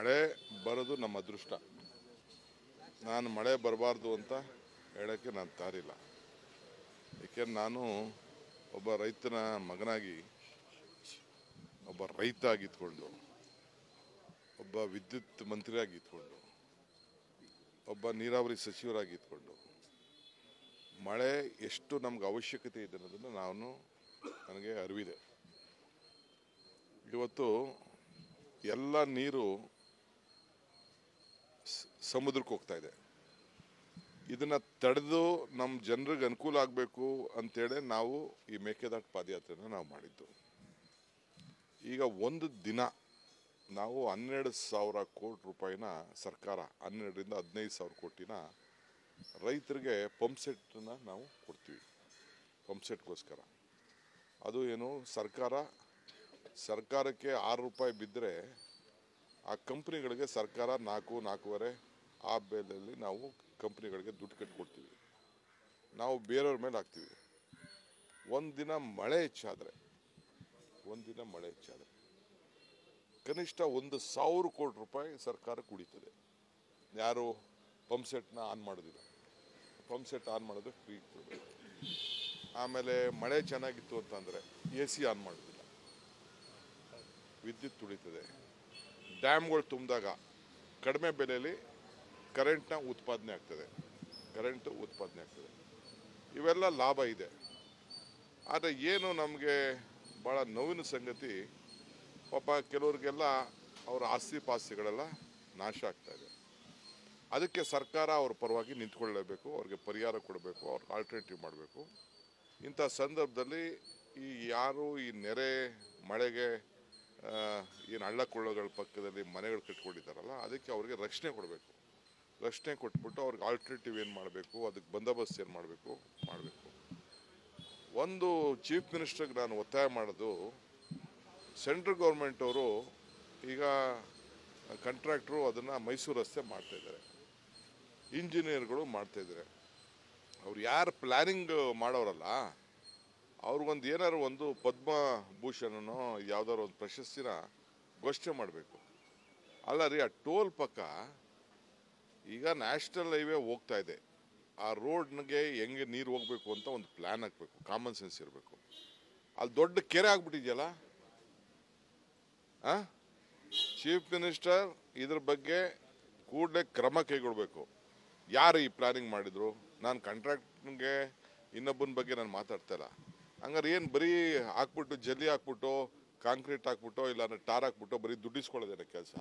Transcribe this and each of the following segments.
ಮಳೆ ಬರೋದು ನಮ್ಮ ಅದೃಷ್ಟ. ನಾನು ಮಳೆ ಬರಬಾರ್ದು ಅಂತ ಹೇಳೋಕ್ಕೆ ನಾನು ತಾರಿಲ್ಲ. ಏಕೆಂದ್ರೆ ನಾನು ಒಬ್ಬ ರೈತನ ಮಗನಾಗಿ, ಒಬ್ಬ ರೈತ ಆಗಿದ್ಕೊಂಡು, ಒಬ್ಬ ವಿದ್ಯುತ್ ಮಂತ್ರಿಯಾಗಿದ್ಕೊಂಡು, ಒಬ್ಬ ನೀರಾವರಿ ಸಚಿವರಾಗಿದ್ಕೊಂಡು ಮಳೆ ಎಷ್ಟು ನಮ್ಗೆ ಅವಶ್ಯಕತೆ ಇದೆ ಅನ್ನೋದನ್ನು ನನಗೆ ಅರಿವಿದೆ. ಇವತ್ತು ಎಲ್ಲ ನೀರು ಸಮುದ್ರಕ್ಕೆ ಹೋಗ್ತಾ ಇದೆ. ಇದನ್ನು ತಡೆದು ನಮ್ಮ ಜನರಿಗೆ ಅನುಕೂಲ ಆಗಬೇಕು ಅಂತೇಳಿ ನಾವು ಈ ಮೇಕೆದಾಟು ಪಾದಯಾತ್ರೆನ ನಾವು ಮಾಡಿದ್ದು. ಈಗ ಒಂದು ದಿನ ನಾವು 12,000 ಕೋಟಿ ರೂಪಾಯಿನ ಸರ್ಕಾರ 12ರಿಂದ 15,000 ಕೋಟಿನ ರೈತರಿಗೆ ಪಂಪ್ ಸೆಟ್ನ ನಾವು ಕೊಡ್ತೀವಿ. ಪಂಪ್ ಸೆಟ್ಗೋಸ್ಕರ ಅದು ಏನು ಸರ್ಕಾರಕ್ಕೆ 6 ರೂಪಾಯಿ ಬಿದ್ದರೆ ಆ ಕಂಪ್ನಿಗಳಿಗೆ ಸರ್ಕಾರ 4-4.5 ಆ ಬೆಲೆಯಲ್ಲಿ ನಾವು ಕಂಪ್ನಿಗಳಿಗೆ ದುಡ್ಡು ಕಟ್ಕೊಡ್ತೀವಿ. ನಾವು ಬೇರೆಯವ್ರ ಮೇಲೆ ಹಾಕ್ತೀವಿ. ಒಂದಿನ ಮಳೆ ಹೆಚ್ಚಾದರೆ ಕನಿಷ್ಠ 1,000 ಕೋಟಿ ರೂಪಾಯಿ ಸರ್ಕಾರಕ್ಕೆ ಉಳಿತದೆ. ಯಾರು ಪಂಪ್ ಸೆಟ್ನ ಆನ್ ಮಾಡೋದಿಲ್ಲ. ಪಂಪ್ ಸೆಟ್ ಆನ್ ಮಾಡೋದು ಫ್ರೀ ಕೊಡಬೇಕು. ಆಮೇಲೆ ಮಳೆ ಚೆನ್ನಾಗಿತ್ತು ಅಂತಂದರೆ AC ಆನ್ ಮಾಡೋದಿಲ್ಲ, ವಿದ್ಯುತ್ ಉಳಿತದೆ. ಡ್ಯಾಮ್ಗಳು ತುಂಬಿದಾಗ ಕಡಿಮೆ ಬೆಲೆಯಲ್ಲಿ ಕರೆಂಟ್ ಉತ್ಪಾದನೆ ಆಗ್ತದೆ. ಇವೆಲ್ಲ ಲಾಭ ಇದೆ. ಆದರೆ ಏನು ನಮಗೆ ಭಾಳ ನೋವಿನ ಸಂಗತಿ, ಪಾಪ ಕೆಲವ್ರಿಗೆಲ್ಲ ಅವರ ಆಸ್ತಿ ಪಾಸ್ತಿಗಳೆಲ್ಲ ನಾಶ ಆಗ್ತಾ ಇದೆ. ಅದಕ್ಕೆ ಸರ್ಕಾರ ಅವ್ರ ಪರವಾಗಿ ನಿಂತ್ಕೊಳ್ಳೇಬೇಕು, ಅವ್ರಿಗೆ ಪರಿಹಾರ ಕೊಡಬೇಕು, ಅವ್ರಿಗೆ ಆಲ್ಟರ್ನೇಟಿವ್ ಮಾಡಬೇಕು. ಇಂಥ ಸಂದರ್ಭದಲ್ಲಿ ಯಾರು ಈ ನೆರೆ ಮಳೆಗೆ ಏನು ಹಳ್ಳ ಕೊಳ್ಳಗಳ ಪಕ್ಕದಲ್ಲಿ ಮನೆಗಳು ಕಟ್ಕೊಂಡಿದ್ದಾರಲ್ಲ, ಅದಕ್ಕೆ ಅವ್ರಿಗೆ ರಕ್ಷಣೆ ಕೊಡಬೇಕು. ರಕ್ಷಣೆ ಕೊಟ್ಬಿಟ್ಟು ಅವ್ರಿಗೆ ಆಲ್ಟರ್ನೇಟಿವ್ ಏನು ಮಾಡಬೇಕು, ಅದಕ್ಕೆ ಬಂದೋಬಸ್ತ್ ಏನು ಮಾಡಬೇಕು. ಒಂದು ಚೀಫ್ ಮಿನಿಸ್ಟರ್ಗೆ ನಾನು ಒತ್ತಾಯ ಮಾಡೋದು, ಸೆಂಟ್ರಲ್ ಗೌರ್ಮೆಂಟ್ ಅವರು ಈಗ ಕಾಂಟ್ರಾಕ್ಟ್ರು ಅದನ್ನು ಮೈಸೂರು ರಸ್ತೆ ಮಾಡ್ತಾಯಿದ್ದಾರೆ, ಇಂಜಿನಿಯರ್ಗಳು ಮಾಡ್ತಾಯಿದ್ದಾರೆ. ಅವ್ರು ಯಾರು ಪ್ಲ್ಯಾನಿಂಗ್ ಮಾಡೋರಲ್ಲ ಅವ್ರಿಗೊಂದು ಏನಾದ್ರು ಒಂದು ಪದ್ಮಭೂಷಣನೋ ಯಾವುದಾದ್ರು ಒಂದು ಪ್ರಶಸ್ತಿನ ಘೋಷಣೆ ಮಾಡಬೇಕು. ಅಲ್ಲ ರೀ, ಆ ಟೋಲ್ ಪಕ್ಕ ಈಗ ನ್ಯಾಷನಲ್ ಹೈವೇ ಹೋಗ್ತಾ ಇದೆ. ಆ ರೋಡ್ಗೆ ಹೆಂಗೆ ನೀರು ಹೋಗ್ಬೇಕು ಅಂತ ಒಂದು ಪ್ಲ್ಯಾನ್ ಹಾಕಬೇಕು, ಕಾಮನ್ ಸೆನ್ಸ್ ಇರಬೇಕು. ಅಲ್ಲಿ ದೊಡ್ಡ ಕೆರೆ ಆಗ್ಬಿಟ್ಟಿದೆಯಲ್ಲ. ಚೀಫ್ ಮಿನಿಸ್ಟರ್ ಇದ್ರ ಬಗ್ಗೆ ಕೂಡಲೇ ಕ್ರಮ ಕೈಗೊಳ್ಳಬೇಕು. ಯಾರು ಈ ಪ್ಲಾನಿಂಗ್ ಮಾಡಿದ್ರು? ನಾನು ಕಾಂಟ್ರಾಕ್ಟ್ಗೆ ಇನ್ನೊಬ್ಬನ ಬಗ್ಗೆ ನಾನು ಮಾತಾಡ್ತಾ ಇಲ್ಲ. ಹಂಗಾರೆ ಏನು ಬರೀ ಹಾಕ್ಬಿಟ್ಟು ಜಲ್ಲಿ ಹಾಕ್ಬಿಟ್ಟು ಕಾಂಕ್ರೀಟ್ ಹಾಕ್ಬಿಟ್ಟು ಇಲ್ಲ ಟಾರ್ ಹಾಕ್ಬಿಟ್ಟು ಬರೀ ದುಡ್ಡಿಸ್ಕೊಳ್ಳೋದೇನ ಕೆಲಸ?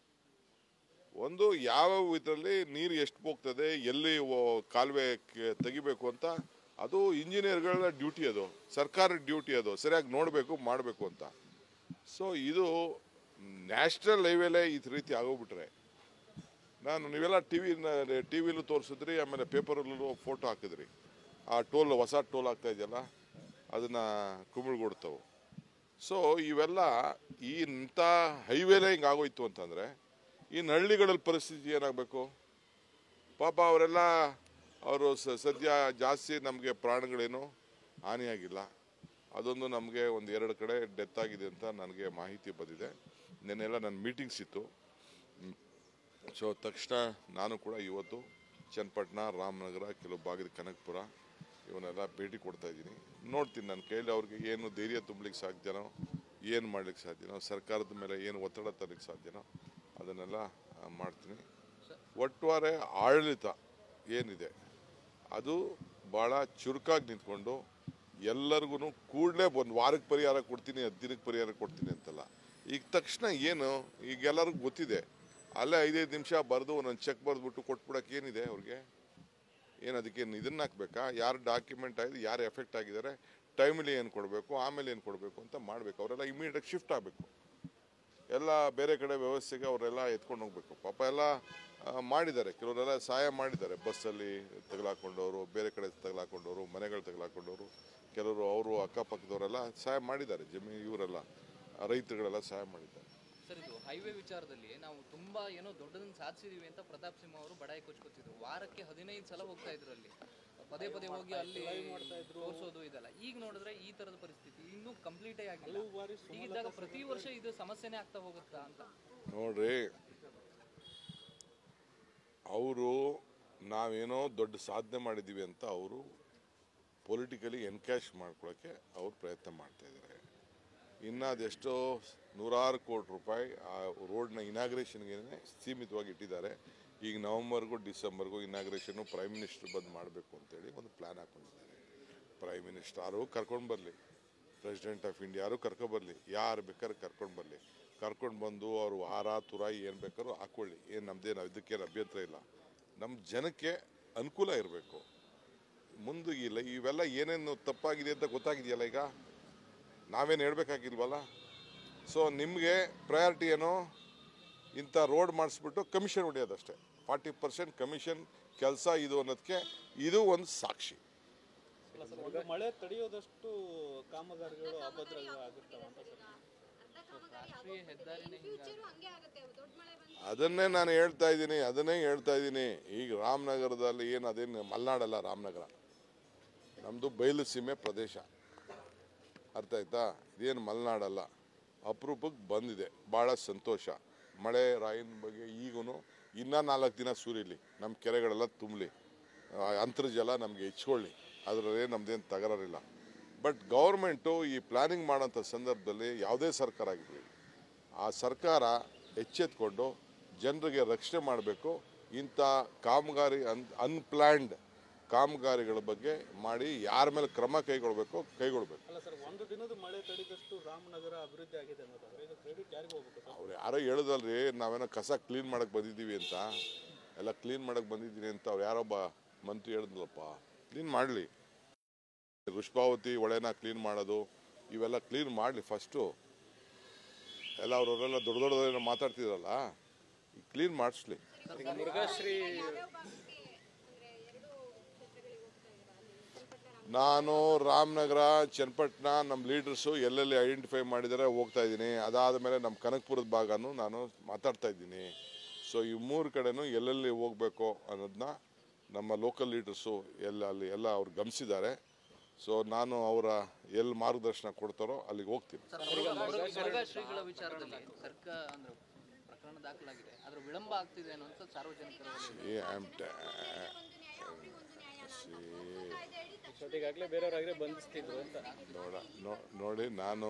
ಒಂದು ಯಾವ ಇದರಲ್ಲಿ ನೀರು ಎಷ್ಟು ಹೋಗ್ತದೆ, ಎಲ್ಲಿ ಕಾಲುವೆ ತೆಗಿಬೇಕು ಅಂತ ಅದು ಇಂಜಿನಿಯರ್ಗಳ ಡ್ಯೂಟಿ, ಅದು ಸರ್ಕಾರದ ಡ್ಯೂಟಿ, ಅದು ಸರಿಯಾಗಿ ನೋಡಬೇಕು ಮಾಡಬೇಕು ಅಂತ. ಸೊ ಇದು ನ್ಯಾಷನಲ್ ಹೈವೇಲೇ ಈ ರೀತಿ ಆಗೋಗ್ಬಿಟ್ರೆ, ನೀವೆಲ್ಲ ಟಿವಿಲೂ ತೋರಿಸಿದ್ರಿ, ಆಮೇಲೆ ಪೇಪರಲ್ಲೂ ಫೋಟೋ ಹಾಕಿದ್ರಿ. ಆ ಟೋಲ್, ಹೊಸ ಟೋಲ್ ಆಗ್ತಾ ಇದೆಯಲ್ಲ, ಅದನ್ನು ಕುಮಿಳ್ಗೊಡ್ತವೆ. ಸೊ ಇವೆಲ್ಲ ಇಂಥ ಹೈವೇಲೇ ಹಿಂಗೆ ಆಗೋಯ್ತು ಅಂತಂದರೆ ಇನ್ನು ಹಳ್ಳಿಗಳಲ್ಲಿ ಪರಿಸ್ಥಿತಿ ಏನಾಗಬೇಕು? ಪಾಪ ಅವರು ಸದ್ಯ ಜಾಸ್ತಿ ನಮಗೆ ಪ್ರಾಣಗಳೇನು ಹಾನಿಯಾಗಿಲ್ಲ. ಅದೊಂದು ನಮಗೆ 1-2 ಕಡೆ ಡೆತ್ ಆಗಿದೆ ಅಂತ ನನಗೆ ಮಾಹಿತಿ ಬಂದಿದೆ. ನೆನ್ನೆಲ್ಲ ನನ್ನ ಮೀಟಿಂಗ್ಸ್ ಇತ್ತು. ಸೊ ತಕ್ಷಣ ನಾನು ಕೂಡ ಇವತ್ತು ಚನ್ನಪಟ್ಟಣ, ರಾಮನಗರ, ಕೆಲವು ಭಾಗದ ಕನಕಪುರ ಇವನ್ನೆಲ್ಲ ಭೇಟಿ ಕೊಡ್ತಾ ಇದ್ದೀನಿ. ನೋಡ್ತೀನಿ ನನ್ನ ಕೈಯಲ್ಲಿ ಅವ್ರಿಗೆ ಏನು ಧೈರ್ಯ ತುಂಬಲಿಕ್ಕೆ ಸಾಧ್ಯನೋ, ಏನು ಮಾಡಲಿಕ್ಕೆ ಸಾಧ್ಯನೋ, ಸರ್ಕಾರದ ಮೇಲೆ ಏನು ಒತ್ತಡ ತರಲಿಕ್ಕೆ ಸಾಧ್ಯನೋ ಅದನ್ನೆಲ್ಲ ಮಾಡ್ತೀನಿ. ಒಟ್ಟಾರೆ ಆಡಳಿತ ಏನಿದೆ ಅದು ಭಾಳ ಚುರುಕಾಗಿ ನಿಂತ್ಕೊಂಡು ಎಲ್ಲರಿಗೂ ಕೂಡಲೇ 1 ವಾರಕ್ಕೆ ಪರಿಹಾರ ಕೊಡ್ತೀನಿ, 10 ದಿನಕ್ಕೆ ಪರಿಹಾರ ಕೊಡ್ತೀನಿ ಅಂತಲ್ಲ. ಈಗ ತಕ್ಷಣ ಏನು, ಈಗ ಎಲ್ಲರಿಗೂ ಗೊತ್ತಿದೆ. ಅಲ್ಲೇ 5-5 ನಿಮಿಷ ಬರೆದು ಒಂದೊಂದು ಚೆಕ್ ಬರೆದ್ಬಿಟ್ಟು ಕೊಟ್ಬಿಡೋಕೆ ಏನಿದೆ ಅವ್ರಿಗೆ? ಏನು ಅದಕ್ಕೇನು ಇದನ್ನ ಹಾಕ್ಬೇಕಾ? ಯಾರು ಡಾಕ್ಯುಮೆಂಟ್ ಆಗಿದೆ, ಯಾರು ಎಫೆಕ್ಟ್ ಆಗಿದ್ದಾರೆ, ಟೈಮಲ್ಲಿ ಏನು ಕೊಡಬೇಕು, ಆಮೇಲೆ ಏನು ಕೊಡಬೇಕು ಅಂತ ಮಾಡಬೇಕು. ಅವರೆಲ್ಲ ಇಮಿಡಿಯೇಟಾಗಿ ಶಿಫ್ಟ್ ಆಗಬೇಕು. ಎಲ್ಲ ಬೇರೆ ಕಡೆ ವ್ಯವಸ್ಥೆಗೆ ಅವರೆಲ್ಲ ಎತ್ಕೊಂಡು ಹೋಗ್ಬೇಕು. ಪಾಪ ಎಲ್ಲ ಮಾಡಿದ್ದಾರೆ, ಕೆಲವರೆಲ್ಲ ಸಹಾಯ ಮಾಡಿದ್ದಾರೆ. ಬಸ್ಸಲ್ಲಿ ತಗಲಾಕೊಂಡವರು, ಬೇರೆ ಕಡೆ ತಗಲಾಕೊಂಡವರು, ಮನೆಗಳು ತಗಲಾಕೊಂಡವರು, ಕೆಲವರು ಅವರು ಅಕ್ಕಪಕ್ಕದವರೆಲ್ಲ ಸಹಾಯ ಮಾಡಿದ್ದಾರೆ. ಇವರೆಲ್ಲ ರೈತರುಗಳೆಲ್ಲ ಸಹಾಯ ಮಾಡಿದ್ದಾರೆ. ಸರ್, ಇದು ಹೈವೇ ವಿಚಾರದಲ್ಲಿ ನಾವು ತುಂಬಾ ಏನೋ ದೊಡ್ಡದನ್ನು ಸಾಧಿಸಿದೀವಿ ಅಂತ ಪ್ರತಾಪ್ ಸಿಂಹ ಅವರು ಬಡಾಯಿ ಕೊಚ್ಕೊತಿದ್ರು. ವಾರಕ್ಕೆ 15 ಸಲ ಹೋಗ್ತಾ ಇದ್ರು, ಅಲ್ಲಿ ಪದೇ ಹೋಗಿ ಅಲ್ಲಿ ತೋರಿಸೋದು ಇದೆಲ್ಲ. ಈಗ ನೋಡಿದ್ರೆ ಈ ತರದ ಪರಿಸ್ಥಿತಿ ಇನ್ನೂ ಕಂಪ್ಲೀಟೇ ಆಗಿಲ್ಲ. ಹೀಗಿದ್ದಾಗ ಪ್ರತಿ ವರ್ಷ ಇದು ಸಮಸ್ಯೆನೇ ಆಗ್ತಾ ಹೋಗುತ್ತಾ ಅಂತ? ನೋಡ್ರಿ, ಅವರು ನಾವೇನೋ ದೊಡ್ಡ ಸಾಧನೆ ಮಾಡಿದ್ದೀವಿ ಅಂತ ಅವರು ಪೊಲಿಟಿಕಲಿ ಎನ್ಕ್ಯಾಶ್ ಮಾಡ್ಕೊಳ್ಳೋಕ್ಕೆ ಅವ್ರು ಪ್ರಯತ್ನ ಮಾಡ್ತಾಯಿದ್ದಾರೆ. ಇನ್ನು ಅದೆಷ್ಟೋ ನೂರಾರು ಕೋಟಿ ರೂಪಾಯಿ ಆ ರೋಡ್ನ ಇನಾಗ್ರೇಷನ್ಗೆ ಸೀಮಿತವಾಗಿ ಇಟ್ಟಿದ್ದಾರೆ. ಈಗ ನವಂಬರ್ಗೂ ಡಿಸೆಂಬರ್ಗೂ ಇನಾಗ್ರೇಷನ್ನು ಪ್ರೈಮ್ ಮಿನಿಸ್ಟರ್ ಬಂದು ಮಾಡಬೇಕು ಅಂತೇಳಿ ಒಂದು ಪ್ಲ್ಯಾನ್ ಹಾಕೊಂಡಿದ್ದಾರೆ. ಪ್ರೈಮ್ ಮಿನಿಸ್ಟರು ಕರ್ಕೊಂಡು ಬರಲಿ, ಪ್ರೆಸಿಡೆಂಟ್ ಆಫ್ ಇಂಡಿಯಾರು ಕರ್ಕೊಬರಲಿ, ಯಾರು ಬೇಕಾದ್ರೆ ಕರ್ಕೊಂಡು ಬರಲಿ, ಕರ್ಕೊಂಡು ಬಂದು ಅವರು ಹಾರ ತುರಾಯಿ ಏನು ಬೇಕಾದ್ರೂ ಹಾಕ್ಕೊಳ್ಳಿ, ಏನು ನಮ್ಮದೇನು ಇದಕ್ಕೇನು ಅಭ್ಯಂತರ ಇಲ್ಲ. ನಮ್ಮ ಜನಕ್ಕೆ ಅನುಕೂಲ ಇರಬೇಕು. ಮುಂದಿಗಿಲ್ಲ ಇವೆಲ್ಲ ಏನೇನು ತಪ್ಪಾಗಿದೆ ಅಂತ ಗೊತ್ತಾಗಿದೆಯಲ್ಲ, ಈಗ ನಾವೇನು ಹೇಳಬೇಕಾಗಿಲ್ವಲ್ಲ. ಸೊ ನಿಮಗೆ ಪ್ರಯಾರಿಟಿ ಏನು, ಇಂಥ ರೋಡ್ ಮಾಡಿಸ್ಬಿಟ್ಟು ಕಮಿಷನ್ ಹೊಡೆಯೋದಷ್ಟೇ. 40% ಕಮಿಷನ್ ಕೆಲಸ ಇದು ಅನ್ನೋದಕ್ಕೆ ಇದು ಒಂದು ಸಾಕ್ಷಿ. ಮಳೆ ತಡೆಯೋದಷ್ಟು ಕಾಮಗಾರಿಗಳು ಅಭದ್ರ ಆಗಿರ್ತವೆ ಅಂತ ರಾಷ್ಟ್ರೀಯ ಹೆದ್ದಾರಿನೇ ಅದನ್ನೇ ನಾನು ಹೇಳ್ತಾ ಇದ್ದೀನಿ. ಈಗ ರಾಮನಗರದಲ್ಲಿ ಏನು ಅದೇನು ಮಲೆನಾಡಲ್ಲ, ರಾಮನಗರ ನಮ್ಮದು ಬಯಲು ಸೀಮೆ ಪ್ರದೇಶ, ಅರ್ಥ ಆಯ್ತಾ? ಇದೇನು ಮಲೆನಾಡಲ್ಲ, ಅಪರೂಪಕ್ಕೆ ಬಂದಿದೆ, ಭಾಳ ಸಂತೋಷ. ಮಳೆ ರಾಯಿನ ಬಗ್ಗೆ ಈಗೂ ಇನ್ನೂ 4 ದಿನ ಸುರಿಲಿ, ನಮ್ಮ ಕೆರೆಗಳೆಲ್ಲ ತುಂಬಲಿ, ಅಂತರ್ಜಲ ನಮಗೆ ಹೆಚ್ಚಿಕೊಳ್ಳಿ, ಅದರಲ್ಲೇ ನಮ್ಮದೇನು ತಗರಾರಿಲ್ಲ. ಬಟ್ ಗೌರ್ಮೆಂಟು ಈ ಪ್ಲ್ಯಾನಿಂಗ್ ಮಾಡೋಂಥ ಸಂದರ್ಭದಲ್ಲಿ ಯಾವುದೇ ಸರ್ಕಾರ ಆಗಿರಲಿ, ಆ ಸರ್ಕಾರ ಎಚ್ಚೆತ್ಕೊಂಡು ಜನರಿಗೆ ರಕ್ಷಣೆ ಮಾಡಬೇಕು. ಇಂಥ ಕಾಮಗಾರಿ ಅನ್ಪ್ಲ್ಯಾಂಡ್ ಕಾಮಗಾರಿಗಳ ಬಗ್ಗೆ ಮಾಡಿ ಯಾರ ಮೇಲೆ ಕ್ರಮ ಕೈಗೊಳ್ಬೇಕು. ಅಲ್ಲ ಸರ್, ಒಂದು ದಿನದ ಮಳೆ ತಡೆದಷ್ಟು ರಾಮನಗರ ಅಭಿವೃದ್ಧಿ ಆಗಿದೆ ಅನ್ನೋದಾದ್ರೆ ಇದು ಕ್ರೆಡಿಟ್ ಯಾರಿಗೆ ಹೋಗ್ಬೇಕು ಸರ್? ಅವ್ರು ಯಾರೋ ಹೇಳೋದಲ್ರಿ, ನಾವೇನೋ ಕಸ ಕ್ಲೀನ್ ಮಾಡಕ್ಕೆ ಬಂದಿದ್ದೀವಿ ಅಂತ, ಎಲ್ಲ ಕ್ಲೀನ್ ಮಾಡಕ್ಕೆ ಬಂದಿದ್ದೀನಿ ಅಂತ ಅವ್ರು ಯಾರೊಬ್ಬ ಮಂತ್ರಿ ಹೇಳಿದ್ಲಪ್ಪ. ಕ್ಲೀನ್ ಮಾಡಲಿ, ವೃಷಭಾವತಿ ಹೊಳೆನ ಕ್ಲೀನ್ ಮಾಡೋದು ಇವೆಲ್ಲ ಕ್ಲೀನ್ ಮಾಡಲಿ ಫಸ್ಟು. ಎಲ್ಲ ಅವರೆಲ್ಲ ದೊಡ್ಡ ದೊಡ್ಡದೇನೋ ಮಾತಾಡ್ತಿದ್ರಲ್ಲ, ಕ್ಲೀನ್ ಮಾಡಿಸ್ಲಿ. ಮುರುಘಾಶ್ರೀ ನಾನು ರಾಮನಗರ, ಚನ್ನಪಟ್ಟಣ ನಮ್ಮ ಲೀಡರ್ಸು ಎಲ್ಲೆಲ್ಲಿ ಐಡೆಂಟಿಫೈ ಮಾಡಿದರೆ ಹೋಗ್ತಾ ಇದ್ದೀನಿ. ಅದಾದ ಮೇಲೆ ನಮ್ಮ ಕನಕಪುರದ ಭಾಗನೂ ನಾನು ಮಾತಾಡ್ತಾ ಇದ್ದೀನಿ. ಸೊ ಈ 3 ಕಡೆನೂ ಎಲ್ಲೆಲ್ಲಿ ಹೋಗಬೇಕು ಅನ್ನೋದನ್ನ ನಮ್ಮ ಲೋಕಲ್ ಲೀಡರ್ಸು ಎಲ್ಲ ಅವ್ರು ಗಮನಿಸಿದ್ದಾರೆ. ಸೊ ನಾನು ಅವರ ಎಲ್ಲಿ ಮಾರ್ಗದರ್ಶನ ಕೊಡ್ತಾರೋ ಅಲ್ಲಿಗೆ ಹೋಗ್ತೀನಿ. ಶ್ರೀಗಳ ವಿಚಾರದಲ್ಲಿ ಸರ್ಕಾರ ಅಂದ್ರೆ ಪ್ರಕರಣ ದಾಖಲಾಗಿದೆ, ಅದ್ರ ವಿಳಂಬ ಆಗ್ತಿದೆ ಅನ್ನುವಂಥ ಸಾರ್ವಜನಿಕರು ಈಗಾಗಲೇ ಬೇರೆಯವರಾಗಲೇ ಬಂಧಿಸ್ತಿದ್ರು ಅಂತ ನೋಡಿ, ನಾನು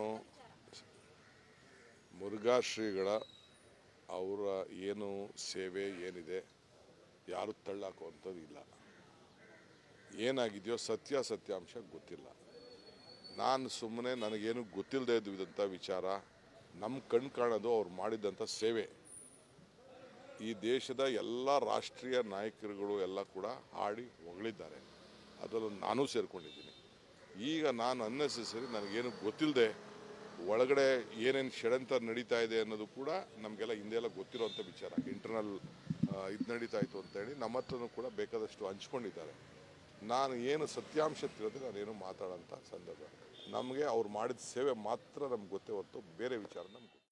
ಮುರುಘಾ ಶ್ರೀಗಳ ಅವರ ಏನು ಸೇವೆ ಏನಿದೆ ಯಾರು ತಳ್ಳಾಕುವಂಥದ್ದು ಇಲ್ಲ. ಏನಾಗಿದೆಯೋ ಸತ್ಯಾಂಶ ಗೊತ್ತಿಲ್ಲ. ನಾನು ಸುಮ್ಮನೆ ನನಗೇನು ಗೊತ್ತಿಲ್ಲದೆ ಇದ್ದಂಥ ವಿಚಾರ, ನಮ್ಮ ಕಣ್ಣು ಕಾಣೋದು ಅವ್ರು ಮಾಡಿದಂಥ ಸೇವೆ. ಈ ದೇಶದ ಎಲ್ಲ ರಾಷ್ಟ್ರೀಯ ನಾಯಕರುಗಳು ಎಲ್ಲ ಕೂಡ ಹಾಡಿ ಹೊಗಳಿದ್ದಾರೆ, ಅದರಲ್ಲೂ ನಾನೂ ಸೇರಿಕೊಂಡಿದ್ದೀನಿ. ಈಗ ನಾನು ಅನ್ನೆಸೆಸರಿ ನನಗೇನು ಗೊತ್ತಿಲ್ಲದೆ ಒಳಗಡೆ ಏನೇನು ಷಡ್ಯಂತ್ರ ನಡೀತಾ ಇದೆ ಅನ್ನೋದು ಕೂಡ ನಮಗೆಲ್ಲ ಹಿಂದೆಲ್ಲ ಗೊತ್ತಿರೋವಂಥ ವಿಚಾರ. ಇಂಟರ್ನಲ್ ಇದು ನಡೀತಾ ಇತ್ತು ಅಂತೇಳಿ ನಮ್ಮ ಹತ್ರನೂ ಕೂಡ ಬೇಕಾದಷ್ಟು ಹಂಚ್ಕೊಂಡಿದ್ದಾರೆ. ನಾನು ಏನು ಸತ್ಯಾಂಶ ತಿಳಿದ್ರೆ ನಾನೇನು ಮಾತಾಡೋಂಥ ಸಂದರ್ಭ. ನಮಗೆ ಅವ್ರು ಮಾಡಿದ ಸೇವೆ ಮಾತ್ರ ನಮ್ಗೆ ಗೊತ್ತೇ ಹೊರತು ಬೇರೆ ವಿಚಾರ ನಮ್ಗೆ